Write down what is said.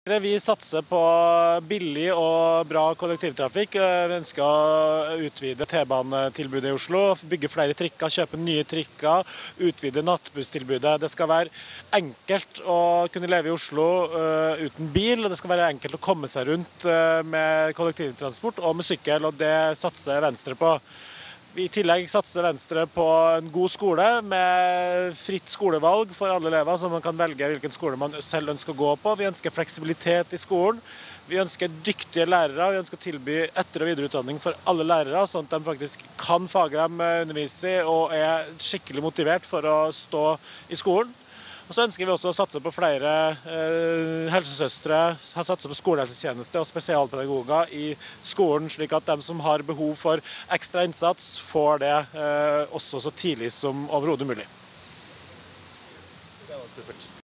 Vi satser på billig og bra kollektivtrafikk. Vi ønsker å utvide T-banetilbudet i Oslo, bygge flere trikker, kjøpe nye trikker, utvide nattbusstilbudet. Det skal være enkelt å kunne leve i Oslo uten bil, og det skal være enkelt å komme seg rundt med kollektivtransport og med sykkel, og det satser Venstre på. I tillegg satser Venstre på en god skole med fritt skolevalg for alle elever, så man kan velge hvilken skole man selv ønsker å gå på. Vi ønsker fleksibilitet i skolen. Vi ønsker dyktige lærere. Vi ønsker å tilby etter- og videreutdanning for alle lærere, sånn at de faktisk kan faget de underviser i og er skikkelig motivert for å stå i skolen. Og så ønsker vi også å satse på flere helsesøstre, satse på skolehelsetjeneste og spesialpedagoger i skolen, slik at de som har behov for ekstra innsats får det også så tidlig som overhodet mulig. Det var supert.